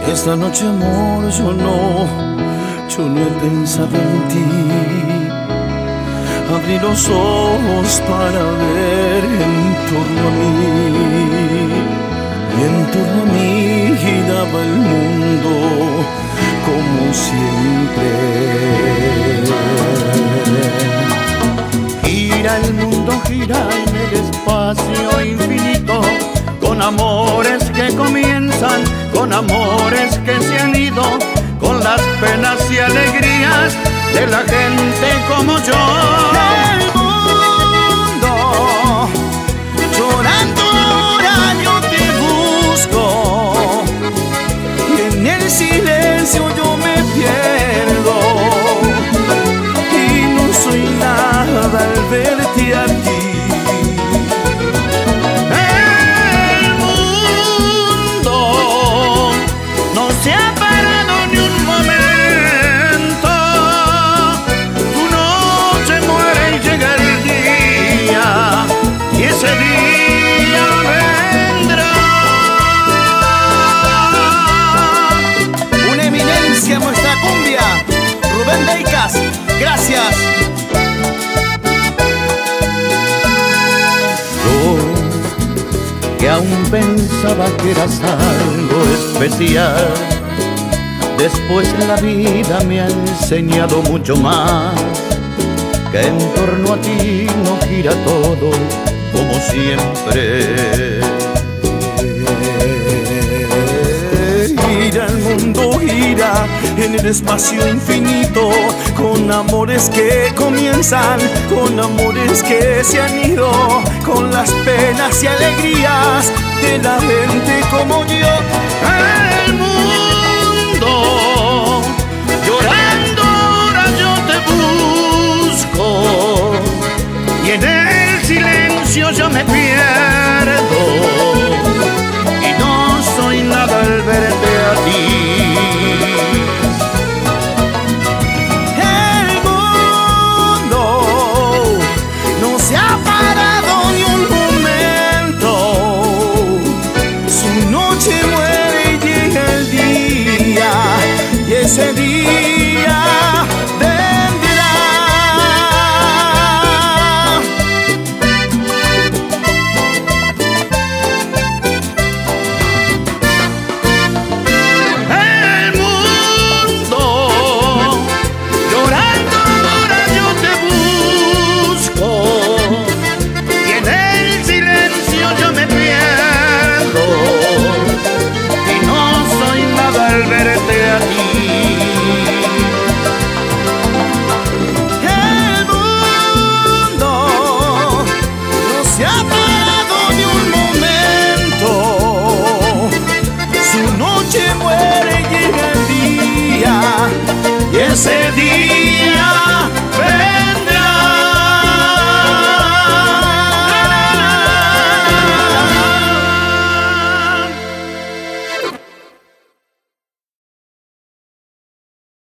Esta noche, amor, yo no he pensado en ti. Abrí los ojos para ver en torno a mí, y en torno a mí giraba el mundo como siempre. Gira el mundo, gira en el espacio infinito, con amores que comienzan, con amores que se han ido, con las penas y alegrías de la gente como yo. El mundo llorando ahora yo te busco, y en el silencio yo me pierdo, y no soy nada al verte a ti. El mundo no se ha parado ni un momento. Tu noche muere y llega el día, y ese día vendrá. Una eminencia en nuestra cumbia, Rubén Deicas, gracias. Que aún pensaba que eras algo especial, después la vida me ha enseñado mucho más, que en torno a ti no gira todo como siempre. Gira el mundo, gira en el espacio infinito, con amores que comienzan, con amores que se han ido, con las penas y alegrías de la gente como yo. El mundo llorando ahora yo te busco, y en el silencio yo me pierdo, y no soy nada al verte a ti. El mundo no se ha parado ni un momento, su noche muere y llega el día, y ese día vendrá. El mundo llorando ahora yo te busco, y en el silencio yo me pierdo, y no soy nada al verte a ti. El mundo no se ha parado ni un momento, su noche muere y llega el día, Y ese día